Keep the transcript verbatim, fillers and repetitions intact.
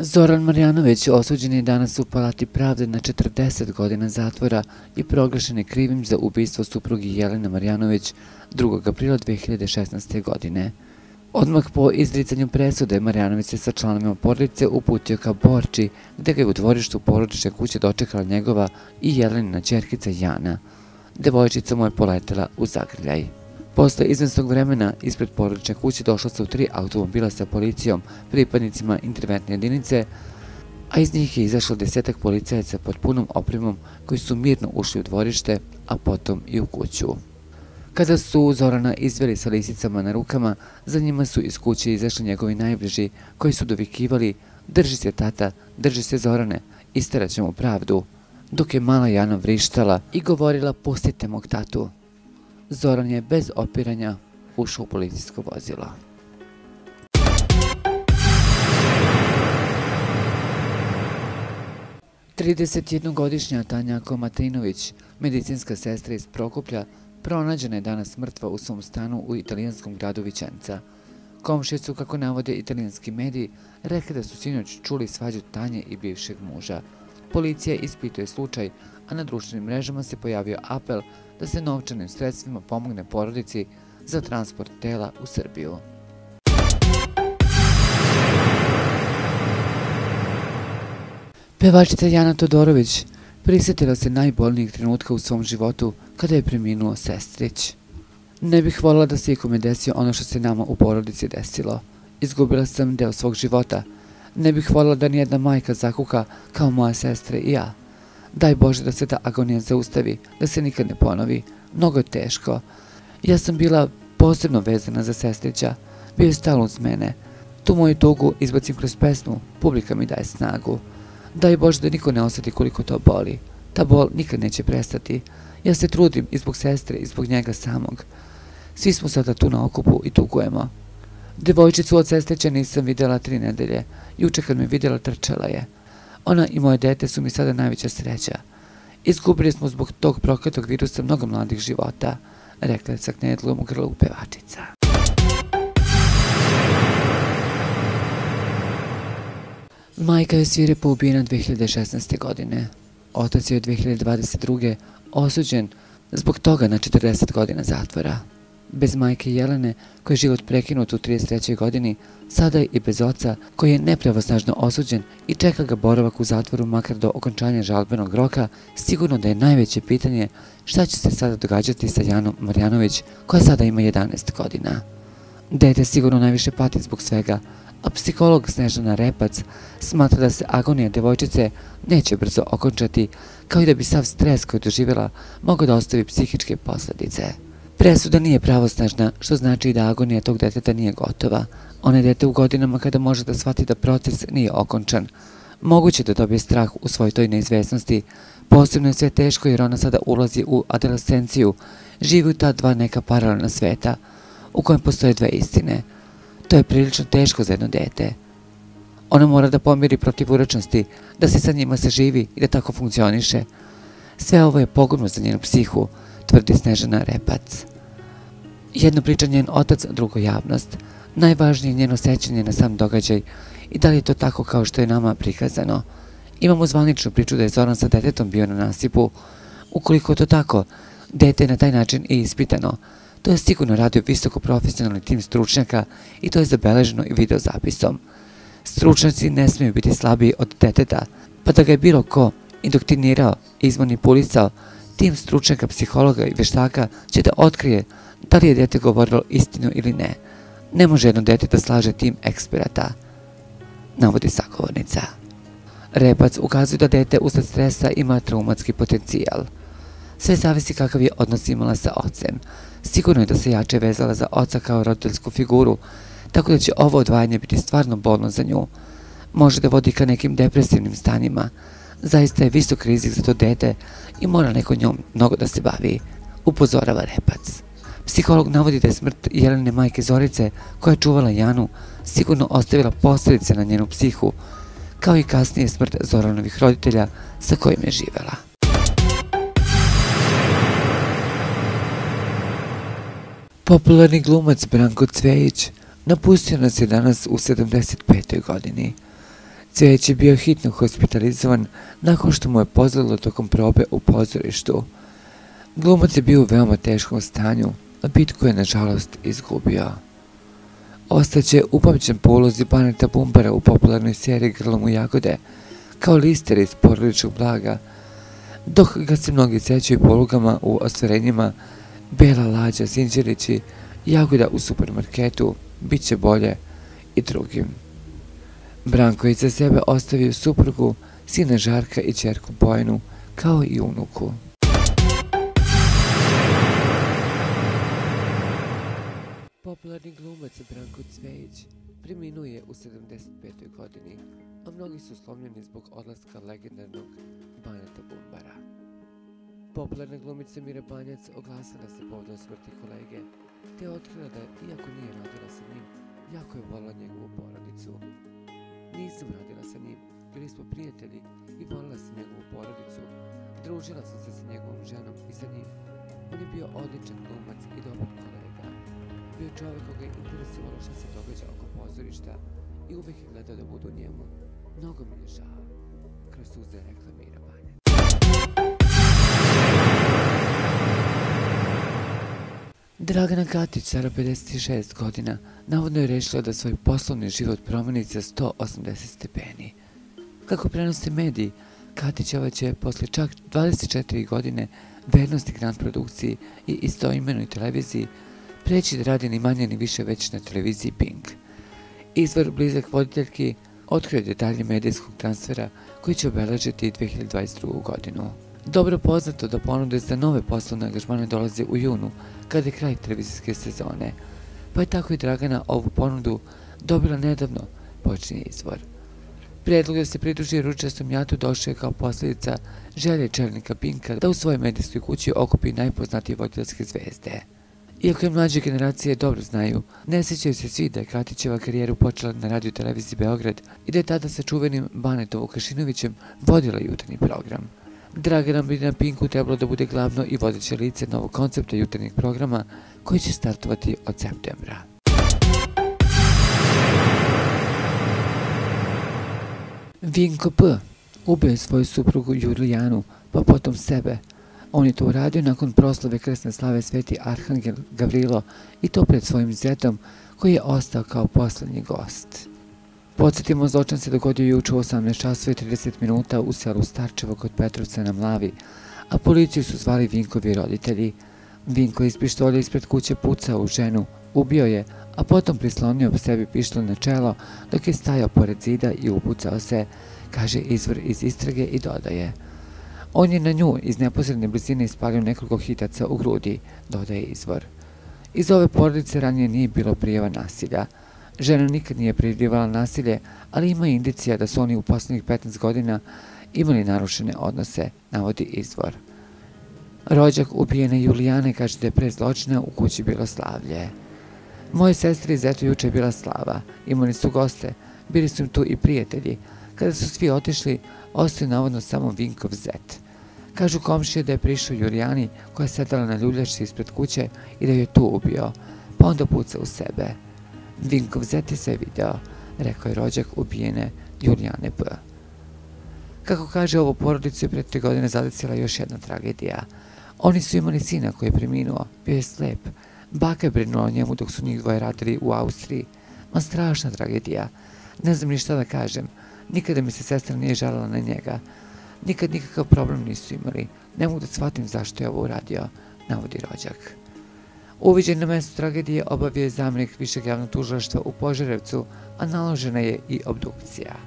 Zoran Marjanović osuđen je danas u Palati pravde na četrdeset godina zatvora i proglašen je krivim za ubistvo suprugi Jelene Marjanović drugog aprila dve hiljade šesnaeste. godine. Odmah po izricanju presude, Marjanović se sa članovima porodice uputio ka Borči, gde ga je u dvorištu porodične kuće dočekala njegova i Jelenina ćerkica Jana. Devojčica mu je poletela u zagrljaj. Posle izvesnog vremena ispred porodične kuće došla su tri automobila sa policijom, pripadnicima interventne jedinice, a iz njih je izašlo desetak policajaca pod punom opremom koji su mirno ušli u dvorište, a potom i u kuću. Kada su Zorana izveli sa lisicama na rukama, za njima su iz kuće izašli njegovi najbliži, koji su dovikivali: "Drži se tata, drži se Zorane, isterat ćemo pravdu", dok je mala Jana vrištala i govorila: "Pustite mog tatu." Zoran je bez opiranja ušao u policijsko vozilo. tridesetjednogodišnja Tanja Komatinović, medicinska sestra iz Prokuplja, pronađena je danas mrtva u svom stanu u italijanskom gradu Vicenza. Komšije su, kako navode italijanski mediji, rekli da su sinoć čuli svađu Tanje i bivšeg muža. Policija ispituje slučaj, a na društvenim mrežama se pojavio apel da se novčanim sredstvima pomogne porodici za transport tela u Srbiju. Pevačica Jana Todorović prisjetila se najbolnijeg trenutka u svom životu kada je preminuo sestrić. "Ne bih voljela da se ikome desio ono što se nama u porodici desilo. Izgubila sam deo svog života. Ne bih voljela da nijedna majka zakuka kao moja sestra i ja. Daj Bože da se ta agonija zaustavi, da se nikad ne ponovi. Mnogo je teško. Ja sam bila posebno vezana za sestrića. Bio je stalno uz mene. Tu moju tugu izbacim kroz pesmu, publika mi daje snagu. Daj Bože da niko ne osjeti koliko to boli. Ta bol nikad neće prestati. Ja se trudim i zbog sestre i zbog njega samog. Svi smo sada tu na okupu i tugujemo. Devojčicu od sestrića nisam vidjela tri nedelje. Juče kad me vidjela, trčala je. Ona i moje dete su mi sada najveća sreća. Izgubili smo zbog tog prokletog virusa mnogo mladih života", rekla je sa knedlom u grlu pevačica. Majka je svirepo ubijena dve hiljade šesnaeste. godine. Otac je od dve hiljade dvadeset druge. osuđen zbog toga na četrdeset godina zatvora. Bez majke Jelene, koji je život prekinut u trideset trećoj. godini, sada i bez oca, koji je nepravosnažno osuđen i čeka ga boravak u zatvoru makar do okončanja žalbenog roka, sigurno da je najveće pitanje šta će se sada događati sa Janom Marjanović, koja sada ima jedanaest godina. Dete sigurno najviše pati zbog svega, a psiholog Snežana Repac smatra da se agonija devojčice neće brzo okončati, kao i da bi sav stres koji je doživjela mogao da ostavi psihičke posljedice. Presuda nije pravosnažna, što znači da agonija tog deteta nije gotova. Ona je dete u godinama kada može da shvati da proces nije okončan. Moguće da dobije strah u svoj toj neizvesnosti. Posebno je sve teško jer ona sada ulazi u adolescenciju, živi u ta dva neka paralelna sveta, u kojem postoje dve istine. To je prilično teško za jedno dete. Ona mora da pomiri protivurečnosti, da se sa njima saživi i da tako funkcioniše. Sve ovo je pogubno za njenu psihu, tvrdi Snežana Repac. Jedno priča njen otac, drugo javnost. Najvažnije je njeno sećanje na sam događaj i da li je to tako kao što je nama prikazano. Imamo zvaničnu priču da je Zoran sa detetom bio na nasipu. Ukoliko je to tako, dete je na taj način i ispitano. To je sigurno radio visoko profesionalni tim stručnjaka i to je zabeleženo i videozapisom. Stručnjaci ne smiju biti slabiji od deteta, pa da ga je bilo ko indoktrinirao i izmanipulisao, tim stručnjaka, psihologa i veštaka će da otkrije da li je dete govorilo istinu ili ne. Ne može jedno dete da slaže tim eksperata, navodi sagovornica. Repac ukazuje da dete usled stresa ima traumatski potencijal. Sve zavisi kakav je odnos imala sa ocem. Sigurno je da se jače vezala za oca kao roditeljsku figuru, tako da će ovo odvajanje biti stvarno bolno za nju. Može da vodi ka nekim depresivnim stanjima. Zaista je visok rizik za to dete i mora neko njom mnogo da se bavi, upozorava Repac. Psiholog navodi da je smrt Jelene majke Zorice, koja je čuvala Janu, sigurno ostavila posljedice na njenu psihu, kao i kasnije smrt Zoranovih roditelja sa kojim je živela. Popularni glumac Branko Cvejić napustio nas je danas u sedamdeset petoj godini. Cveć je bio hitno hospitalizovan nakon što mu je pozlilo tokom probe u pozorištu. Glumac je bio u veoma teškom stanju, a bitku je nažalost izgubio. Ostaće upamćen po ulozi Baneta Bumbara u popularnoj seriji Grlom u jagode, kao lister iz porodičnog blaga, dok ga se mnogi sećaju po ulogama u ostvarenjima Bela lađa Sinđelići, Jagoda u supermarketu, Biće bolje i drugim. Branko je iza sebe ostavio suprugu, sina Žarka i ćerku Bojanu, kao i unuku. Popularni glumac Branko Cvejić preminuo je u sedamdeset petoj godini, a mnogi su slomljeni zbog odlaska legendarnog Baneta Bumbara. Popularna glumica Mira Banjac oglasila se povodom smrti kolege, te je otkrila da, iako nije radila sa njim, jako je volila njegovu porodicu. Nisam radila sa njim, bili smo prijatelji i volila sam njegovu porodicu, družila sam se sa njegovom ženom i sa njim. On je bio odličan glumac i dobar kolega. Bio je čovjek koga je interesovalo što se događa oko pozorišta i uvek je gledao da budu njemu. Mnogo mi je žao. Kroz suze rekla Mira Banjac. Dragana Katić, stara pedeset šest godina, navodno je rešila da svoj poslovni život promeni za sto osamdeset stepeni. Kako prenose mediji, Katićeva će posle čak dvadeset četiri godine vernosti Grand produkciji i istoimenoj televiziji preći da radi ni manje ni više već na televiziji Pink. Izvor blizak voditeljki otkrio detalje medijskog transfera koji će obeležiti dve hiljade dvadeset drugu. godinu. Dobro poznato da ponude za nove poslovne angažmane dolaze u junu, kada je kraj televizijske sezone, pa je tako i Dragana ovu ponudu dobila nedavno, počinje izvor. Predlog da se pridruži ručastom jatu došao je kao posljedica želje čelnika Pinka da u svojoj medijskoj kući okupi najpoznatije voditeljske zvezde. Iako je mlađe generacije dobro znaju, ne sjećaju se svi da je Katićeva karijeru počela na radio televiziji Beograd i da je tada sa čuvenim Banetom Vukašinovićem vodila jutarnji program. Dragana bi na Pinku trebalo da bude glavno i vodeće lice novog koncepta jutarnjeg programa koji će startovati od septembra. Vinko P. ubio je svoju suprugu Julijanu, pa potom sebe. On je to uradio nakon proslave krsne slave Sveti Arhangel Gavrilo i to pred svojim zetom koji je ostao kao poslednji gost. Podsjetimo, zločin se dogodio juče u osamnaest časova i trideset minuta u selu Starčevo kod Petrovca na Mlavi, a policiju su zvali Vinkovi roditelji. Vinko je iz pištolja ispred kuće pucao u ženu, ubio je, a potom prislonio sebi pištolj na čelo dok je stajao pored zida i upucao se, kaže izvor iz istrage i dodaje. On je na nju iz neposredne blizine ispalio nekoliko hitaca u grudi, dodaje izvor. Iz ove porodice ranije nije bilo prijava nasilja. Žena nikad nije prijavljivala nasilje, ali ima indicija da su oni u poslednjih petnaest godina imali narušene odnose, navodi izvor. Rođak ubijene Julijane kaže da je pre zločina u kući bilo slavlje. Moje sestri i zetu juče je bila slava, imali su goste, bili su tu i prijatelji. Kada su svi otišli, ostao navodno samo Vinkov zet. Kažu komšije da je prišao Julijani koja je sedala na ljuljačci ispred kuće i da ju je tu ubio, pa onda pucao u sebe. Vinkov zet je sve video, rekao je rođak ubijene Julijane P. Kako kaže, ovu porodicu je pre tri godine zadesila još jedna tragedija. Oni su imali sina koji je preminuo, bio je slep. Baka je brinula o njemu dok su njih dvoje radili u Austriji. Ma strašna tragedija. Ne znam ni šta da kažem. Nikada mi se sestra nije žalila na njega. Nikad nikakav problem nisu imali. Ne mogu da shvatim zašto je ovo uradio, navodi rođak. Uviđaj na mestu tragedije obavio je zamenik Višeg javnog tužilaštva u Požarevcu, a naložena je i obdukcija.